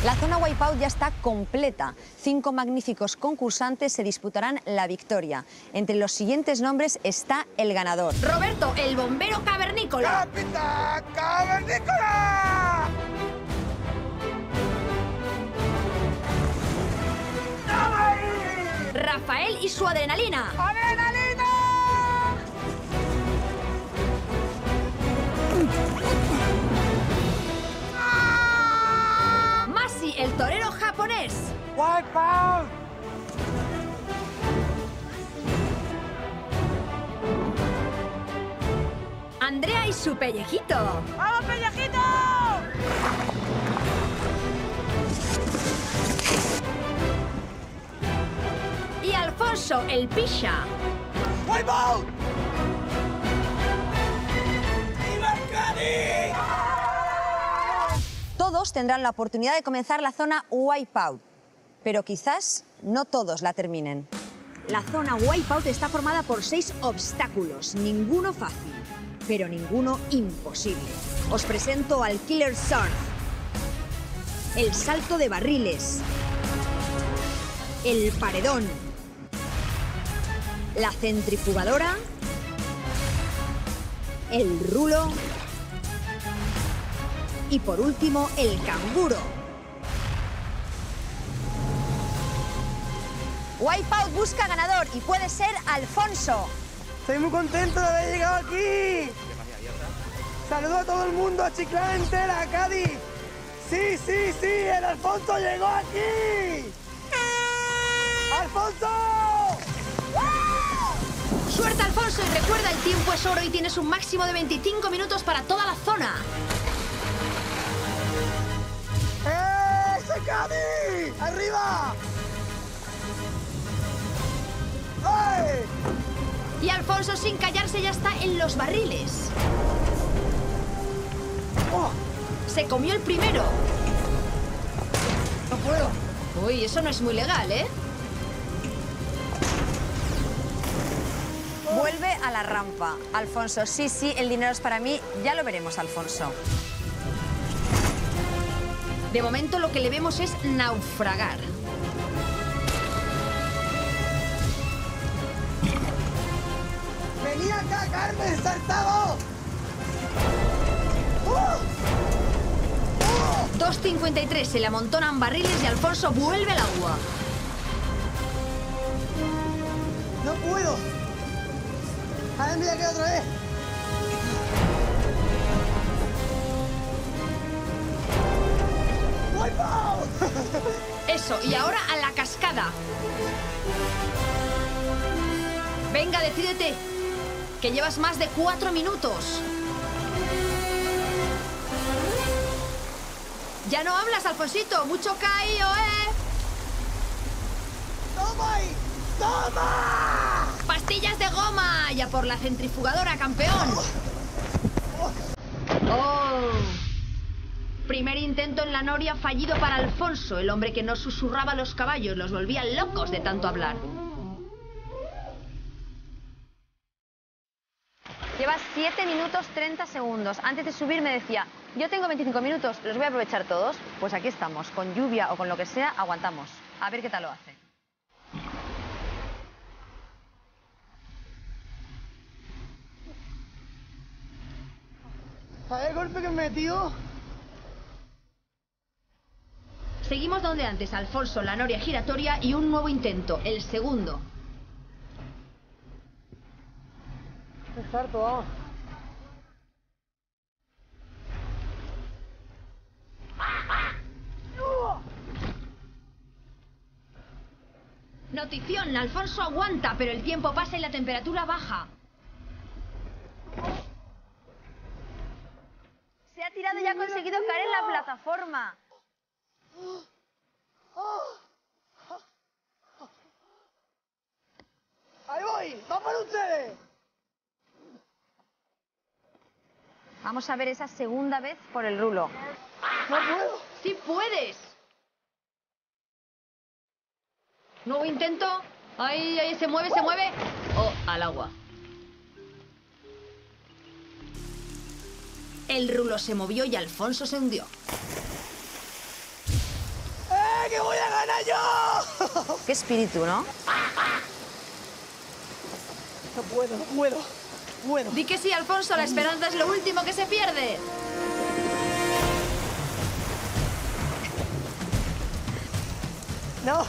La zona Wipeout ya está completa. 5 magníficos concursantes se disputarán la victoria. Entre los siguientes nombres está el ganador. Roberto, el bombero cavernícola. ¡Capitán Cavernícola! Rafael y su adrenalina. ¡Adrenalina! Masi, el torero japonés. ¡Wipeout! Andrea y su pellejito. ¡Vamos, pellejito! Y Alfonso, el pisha. ¡Wipeout! ¡Viva el Cádiz! Todos tendrán la oportunidad de comenzar la zona Wipeout, pero quizás no todos la terminen. La zona Wipeout está formada por 6 obstáculos, ninguno fácil, pero ninguno imposible. Os presento al Killer Surf, el salto de barriles, el paredón, la centrifugadora, el rulo y por último el canguro. Wipeout busca ganador y puede ser Alfonso. Estoy muy contento de haber llegado aquí. Saludo a todo el mundo, a Chiclana entera, a Cádiz. Sí, sí, sí, el Alfonso llegó aquí. ¡Alfonso! ¡Suerte, Alfonso! Y recuerda, el tiempo es oro y tienes un máximo de 25 minutos para toda la zona. ¡Ese Cádiz! ¡Arriba! ¡Ay! Y Alfonso, sin callarse, ya está en los barriles. ¡Oh! Se comió el primero. ¡No puedo! Uy, eso no es muy legal, ¿eh? Vuelve a la rampa. Alfonso, sí, sí, el dinero es para mí. Ya lo veremos, Alfonso. De momento lo que le vemos es naufragar. ¡Vení acá, Carmen, saltado! 2.53, se le amontonan barriles y Alfonso vuelve al agua. ¡No puedo! A ver, mira que otra vez. ¡Wipeout! Eso, y ahora a la cascada. Venga, decídete, que llevas más de 4 minutos. Ya no hablas, Alfonsito, mucho caído, ¿eh? ¡Toma ahí! ¡Toma! ¡Pastillas de goma! ¡Ya por la centrifugadora, campeón! ¡Oh! Primer intento en la noria fallido para Alfonso, el hombre que no susurraba a los caballos, los volvía locos de tanto hablar. Llevas 7 minutos 30 segundos. Antes de subir me decía, yo tengo 25 minutos, ¿los voy a aprovechar todos? Pues aquí estamos, con lluvia o con lo que sea, aguantamos. A ver qué tal lo hace. ¿Sabes el golpe que me metió? Seguimos donde antes, Alfonso, la noria giratoria y un nuevo intento, el segundo. Salto, vamos. Notición, Alfonso aguanta, pero el tiempo pasa y la temperatura baja. Se ha tirado y ha conseguido caer en la plataforma. ¡Ahí voy! ¡Va por ustedes! Vamos a ver esa segunda vez por el rulo. ¡No puedo! ¡Sí puedes! Nuevo intento. ¡Ay, ay! Se mueve, se mueve. Oh, al agua. El rulo se movió y Alfonso se hundió. yo! Qué espíritu, ¿no? No puedo. Di que sí, Alfonso, la esperanza es lo último que se pierde. No.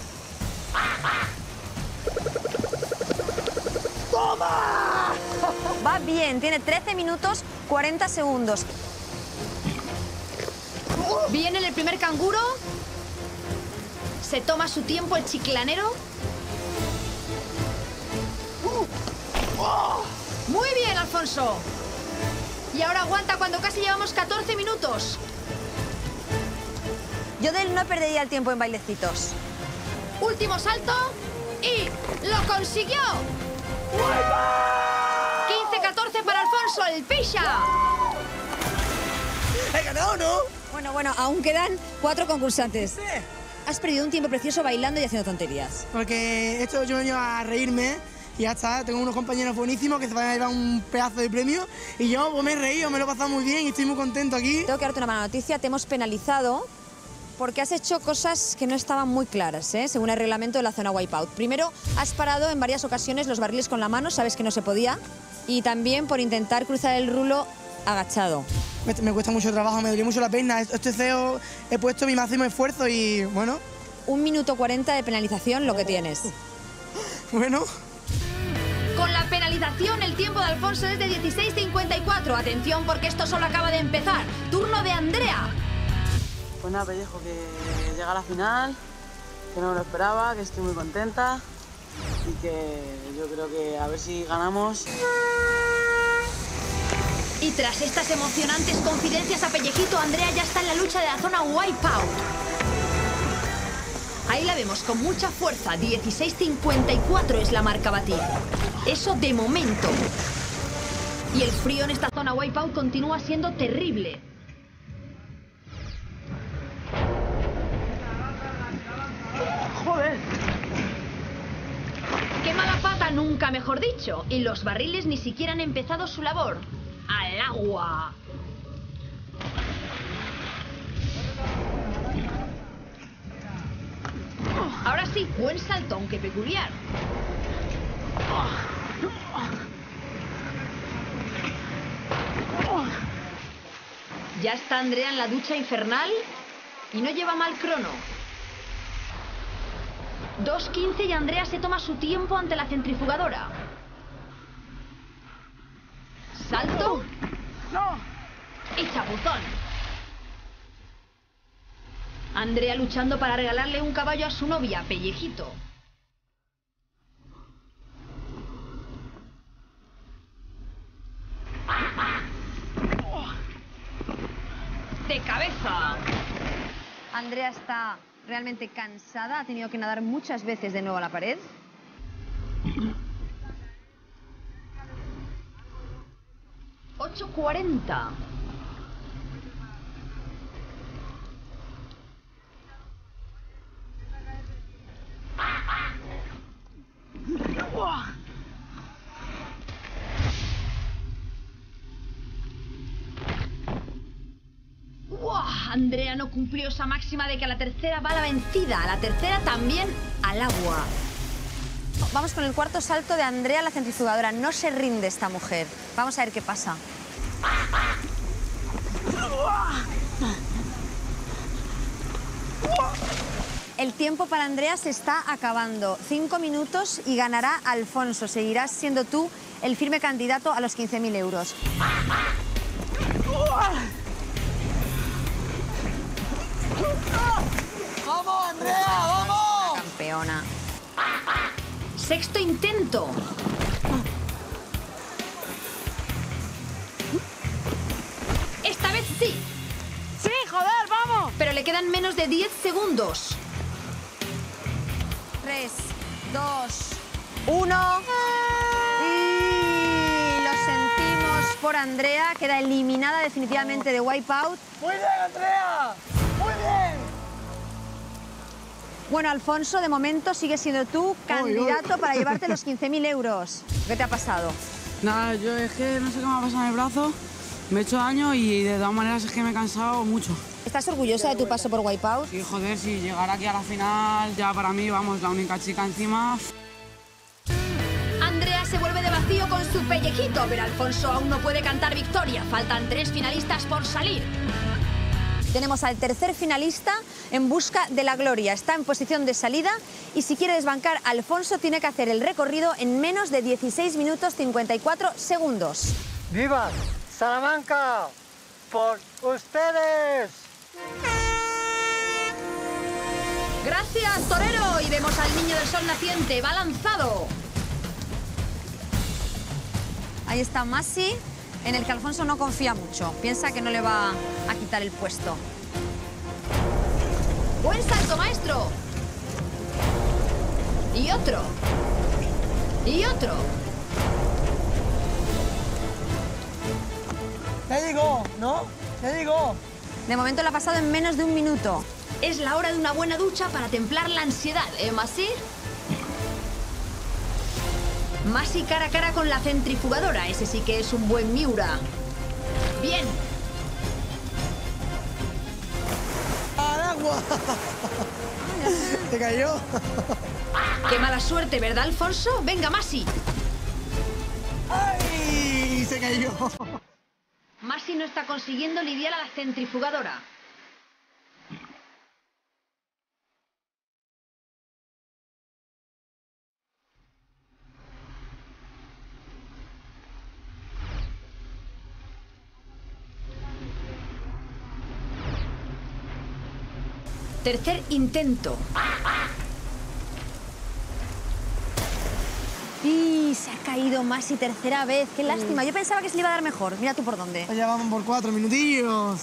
¡Toma! Va bien, tiene 13 minutos 40 segundos. Viene el primer canguro. Se toma su tiempo el chiclanero. Muy bien, Alfonso. Y ahora aguanta cuando casi llevamos 14 minutos. Yo de él no perdería el tiempo en bailecitos. Último salto y lo consiguió. 15-14 para Alfonso, el Pisha. He ganado, ¿no? Bueno, aún quedan 4 concursantes. Sí. Has perdido un tiempo precioso bailando y haciendo tonterías. Porque esto yo he venido a reírme y ya está. Tengo unos compañeros buenísimos que se van a llevar un pedazo de premio y yo pues, me he reído, me lo he pasado muy bien y estoy muy contento aquí. Tengo que darte una mala noticia, te hemos penalizado porque has hecho cosas que no estaban muy claras, según el reglamento de la zona Wipeout. Primero, has parado en varias ocasiones los barriles con la mano, sabes que no se podía, y también por intentar cruzar el rulo agachado. Me cuesta mucho trabajo, me duele mucho la pierna. Este CEO he puesto mi máximo esfuerzo y bueno, 1 minuto 40 de penalización lo que tienes. bueno. Con la penalización, el tiempo de Alfonso es de 16:54. Atención, porque esto solo acaba de empezar. Turno de Andrea. Pues nada, pellejo, que llega a la final, que no me lo esperaba, que estoy muy contenta y que yo creo que a ver si ganamos. Y tras estas emocionantes confidencias a Pellejito, Andrea ya está en la lucha de la zona Wipeout. Ahí la vemos con mucha fuerza, 16:54 es la marca a batir. Eso de momento. Y el frío en esta zona Wipeout continúa siendo terrible. ¡Joder! ¡Qué mala pata, nunca mejor dicho! Y los barriles ni siquiera han empezado su labor. ¡Al agua! Ahora sí, buen salto, aunque peculiar. Ya está Andrea en la ducha infernal y no lleva mal crono. 2:15 y Andrea se toma su tiempo ante la centrifugadora. Salto. ¡No! Y chapuzón. Andrea luchando para regalarle un caballo a su novia, Pellejito. De cabeza. Andrea está realmente cansada, ha tenido que nadar muchas veces de nuevo a la pared. $8:40. Andrea no cumplió esa máxima de que a la tercera va la vencida, a la tercera también al agua. Vamos con el cuarto salto de Andrea a la centrifugadora. No se rinde esta mujer. Vamos a ver qué pasa. El tiempo para Andrea se está acabando. 5 minutos y ganará Alfonso. Seguirás siendo tú el firme candidato a los 15.000 euros. ¡Vamos, Andrea! ¡Vamos! Campeona. Sexto intento. Esta vez sí. ¡Sí, joder, vamos! Pero le quedan menos de 10 segundos. 3, 2, 1. Y lo sentimos por Andrea. Queda eliminada definitivamente de Wipeout. ¡Muy bien, Andrea! ¡Muy bien! Bueno, Alfonso, de momento sigues siendo tú candidato para llevarte los 15.000 euros. ¿Qué te ha pasado? Nada, yo es que no sé qué me ha pasado en el brazo, me he hecho daño y de todas maneras es que me he cansado mucho. ¿Estás orgullosa de tu paso por Wipeout? Sí, joder, si llegar aquí a la final, ya para mí, vamos, la única chica encima. Andrea se vuelve de vacío con su pellejito, pero Alfonso aún no puede cantar victoria. Faltan 3 finalistas por salir. Tenemos al tercer finalista en busca de la gloria. Está en posición de salida y si quiere desbancar a Alfonso tiene que hacer el recorrido en menos de 16 minutos 54 segundos. ¡Viva Salamanca! ¡Por ustedes! Gracias, torero. Y vemos al niño del sol naciente. Va lanzado. Ahí está Masi, en el que Alfonso no confía mucho. Piensa que no le va a quitar el puesto. ¡Buen salto, maestro! Y otro. Y otro. Ya llegó, ¿no? Ya llegó. De momento lo ha pasado en menos de un minuto. Es la hora de una buena ducha para templar la ansiedad, ¿eh, Masi? Masi cara a cara con la centrifugadora. Ese sí que es un buen Miura. Bien. ¡Al agua! ¿Te cayó? Qué mala suerte, ¿verdad, Alfonso? Venga, Masi. ¡Ay! Se cayó. Masi no está consiguiendo lidiar a la centrifugadora. Tercer intento. Y se ha caído Masi tercera vez. Qué lástima. Yo pensaba que se le iba a dar mejor. Mira tú por dónde. Ya vamos por 4 minutillos.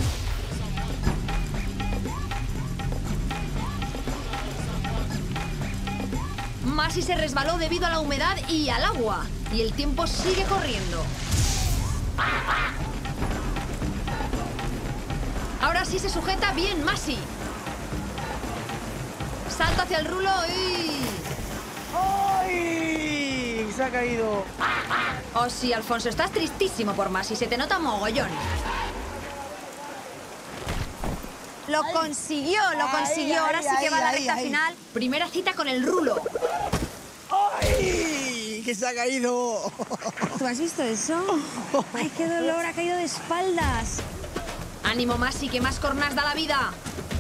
Masi se resbaló debido a la humedad y al agua. Y el tiempo sigue corriendo. Ahora sí se sujeta bien Masi. Salto hacia el rulo y... ¡Ay! Se ha caído. Oh, sí, Alfonso, estás tristísimo por Masi. Se te nota mogollón. Lo consiguió, lo consiguió. Ahora sí que va a la recta final. Primera cita con el rulo. ¡Ay! ¡Que se ha caído! ¿Tú has visto eso? ¡Ay, qué dolor! Ha caído de espaldas. Ánimo, Masi, que más cornas da la vida.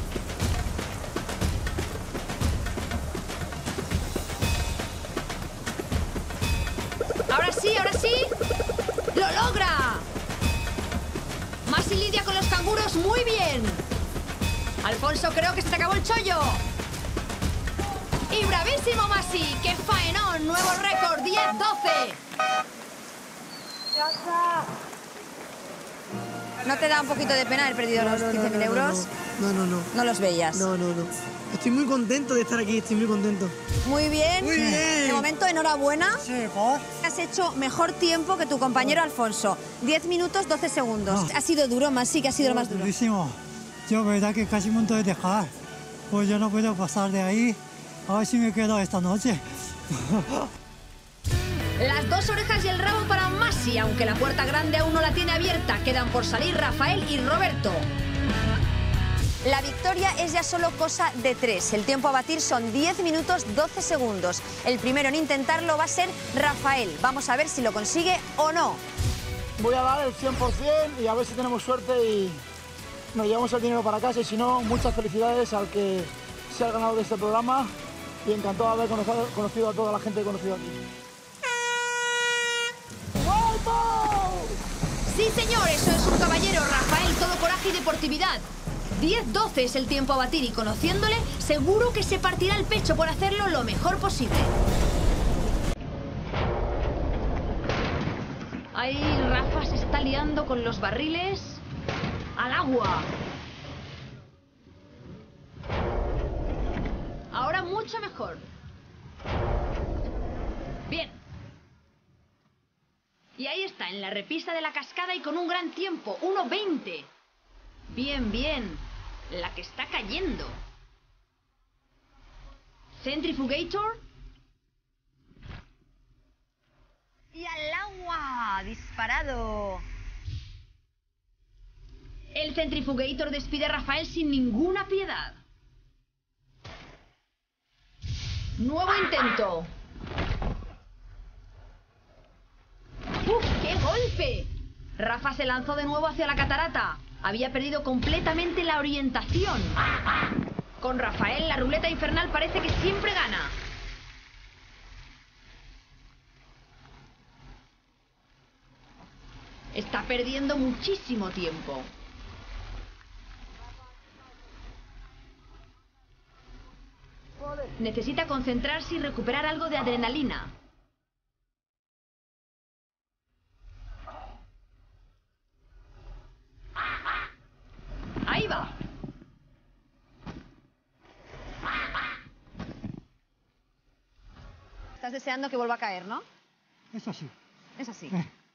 Ahora sí, ahora sí. ¡Lo logra! Masi lidia con los canguros muy bien. Alfonso, creo que se te acabó el chollo. ¡Y bravísimo, Masi! ¡Qué faenón! ¡Nuevo récord! 10-12. ¿No te da un poquito de pena haber perdido los 15.000 euros? No. No los veías. No. Estoy muy contento de estar aquí, estoy muy contento. Muy bien. Muy bien. De momento, enhorabuena. Sí, ¿por? Has hecho mejor tiempo que tu compañero Alfonso. 10 minutos, 12 segundos. Ha sido duro, Masi, que ha sido lo más duro. Durísimo. Yo, verdad que casi me de dejar. Pues yo no puedo pasar de ahí. A ver si me quedo esta noche. Las dos orejas y el rabo para Masi, aunque la puerta grande aún no la tiene abierta. Quedan por salir Rafael y Roberto. La victoria es ya solo cosa de 3. El tiempo a batir son 10 minutos 12 segundos. El primero en intentarlo va a ser Rafael. Vamos a ver si lo consigue o no. Voy a dar el 100% y a ver si tenemos suerte y nos llevamos el dinero para casa. Y si no, muchas felicidades al que se ha ganado de este programa y encantado de haber conocido a toda la gente que he conocido aquí. Sí, señor, eso es un caballero. Rafael, todo coraje y deportividad. 10-12 es el tiempo a batir y conociéndole, seguro que se partirá el pecho por hacerlo lo mejor posible. Ahí Rafa se está liando con los barriles al agua. Ahora mucho mejor. Bien. Y ahí está, en la repisa de la cascada y con un gran tiempo, 1:20. Bien, bien. La que está cayendo. Centrifugator. Y al agua. Disparado. El Centrifugator despide a Rafael sin ninguna piedad. Nuevo intento. ¡Uf, qué golpe! Rafa se lanzó de nuevo hacia la catarata. Había perdido completamente la orientación. Con Rafael, la ruleta infernal parece que siempre gana. Está perdiendo muchísimo tiempo. Necesita concentrarse y recuperar algo de adrenalina. Ahí va. Estás deseando que vuelva a caer, ¿no? Eso sí. Es así.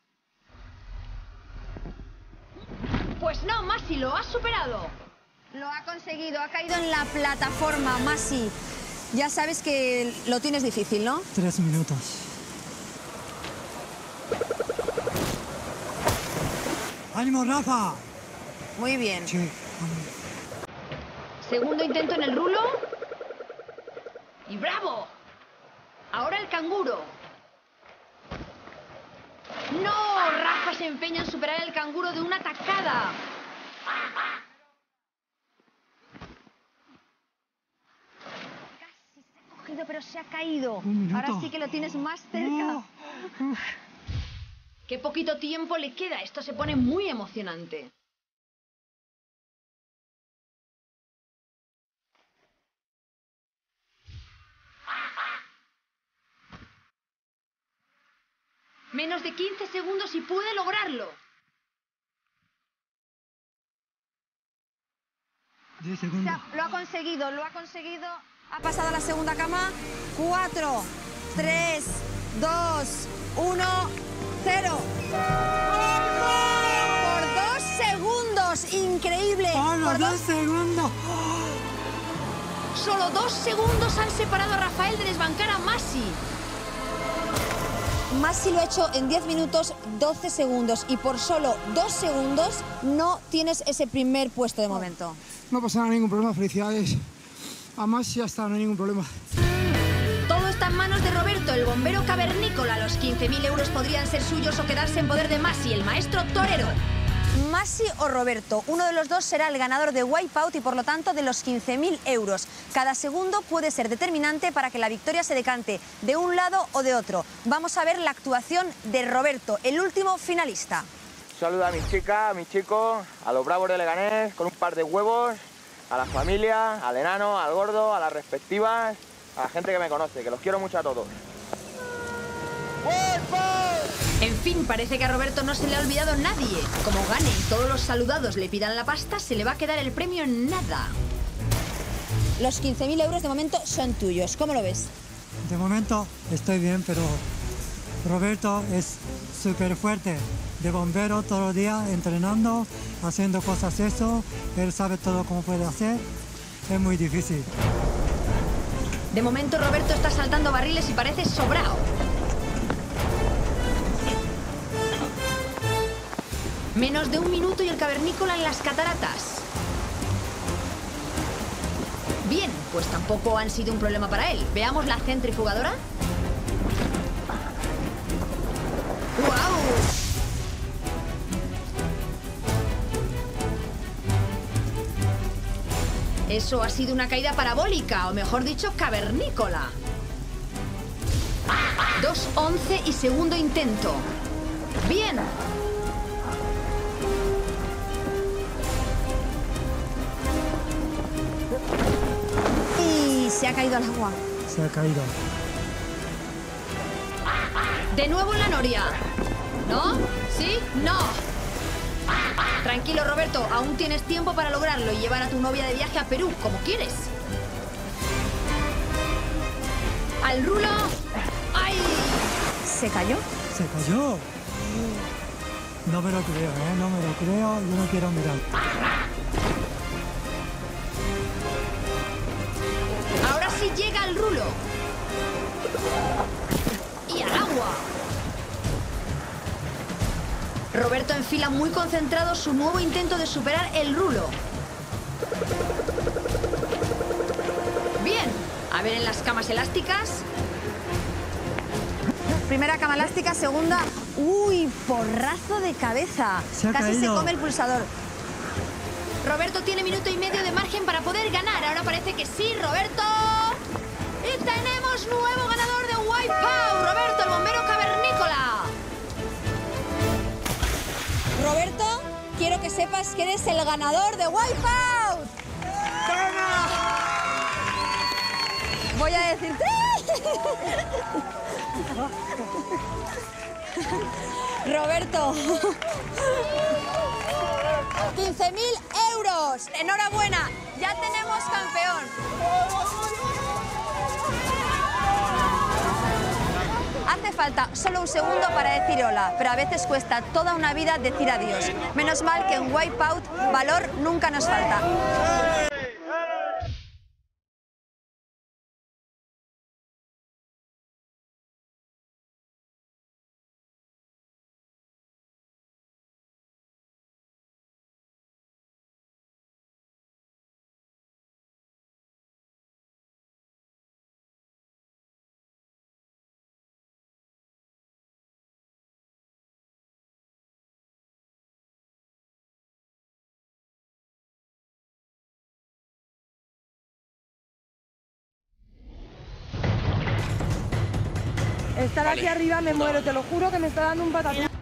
Pues no, Masi, lo has superado. Lo ha conseguido, ha caído en la plataforma, Masi. Ya sabes que lo tienes difícil, ¿no? 3 minutos. ¡Ánimo, Rafa! Muy bien. Sí. Segundo intento en el rulo. ¡Y bravo! Ahora el canguro. ¡No! Rafa se empeña en superar el canguro de una tacada. Casi se ha cogido, pero se ha caído. Un minuto. Ahora sí que lo tienes más cerca. ¡Qué poquito tiempo le queda! Esto se pone muy emocionante. Menos de 15 segundos y puede lograrlo. 10 segundos. Lo ha conseguido, lo ha conseguido. Ha pasado a la segunda cama. 4, 3, 2, 1, 0. Por 2 segundos. Increíble. ¡Hola, Por 2 segundos! Solo 2 segundos han separado a Rafael de desbancar a Masi. Masi lo ha hecho en 10 minutos, 12 segundos. Y por solo 2 segundos no tienes ese primer puesto de momento. No pasa nada, ningún problema, felicidades. A Masi ya está, no hay ningún problema. Todo está en manos de Roberto, el bombero cavernícola. Los 15.000 euros podrían ser suyos o quedarse en poder de Masi, el maestro torero. Masi o Roberto, uno de los dos será el ganador de Wipeout y por lo tanto de los 15.000 euros. Cada segundo puede ser determinante para que la victoria se decante de un lado o de otro. Vamos a ver la actuación de Roberto, el último finalista. Saluda a mi chica, a mi chico, a los bravos de Leganés con un par de huevos, a la familia, al enano, al gordo, a las respectivas, a la gente que me conoce, que los quiero mucho a todos. En fin, parece que a Roberto no se le ha olvidado nadie. Como gane y todos los saludados le pidan la pasta, se le va a quedar el premio en nada. Los 15.000 euros de momento son tuyos. ¿Cómo lo ves? De momento estoy bien, pero Roberto es súper fuerte. De bombero todo el día, entrenando, haciendo cosas eso. Él sabe todo cómo puede hacer. Es muy difícil. De momento Roberto está saltando barriles y parece sobrao. Menos de 1 minuto y el cavernícola en las cataratas. Bien, pues tampoco han sido un problema para él. Veamos la centrifugadora. ¡Guau! Eso ha sido una caída parabólica, o mejor dicho, cavernícola. 2:11 y segundo intento. Bien. Y se ha caído al agua. Se ha caído. De nuevo en la noria. ¿No? ¿Sí? ¡No! Tranquilo, Roberto. Aún tienes tiempo para lograrlo y llevar a tu novia de viaje a Perú, como quieres. ¡Al rulo! ¡Ay! ¿Se cayó? Se cayó. No me lo creo, ¿eh? No me lo creo. Yo no quiero mirar. Ahora sí llega al rulo. Y al agua. Roberto enfila muy concentrado su nuevo intento de superar el rulo. Bien, a ver en las camas elásticas. Primera cama elástica, segunda. ¡Uy! Porrazo de cabeza. Se ha Casi se caído. come el pulsador. Roberto tiene minuto y medio de margen para poder ganar. Ahora parece que sí, Roberto. Y tenemos nuevo ganador de Wipeout, Roberto, el bombero cavernícola. Roberto, quiero que sepas que eres el ganador de Wipeout. ¡Toma! Voy a decir... Roberto, 15.000 euros. Enhorabuena, ya tenemos campeón. Hace falta solo un segundo para decir hola, pero a veces cuesta toda una vida decir adiós. Menos mal que en Wipeout valor nunca nos falta. Estar aquí arriba me muero, te lo juro que me está dando un patatús.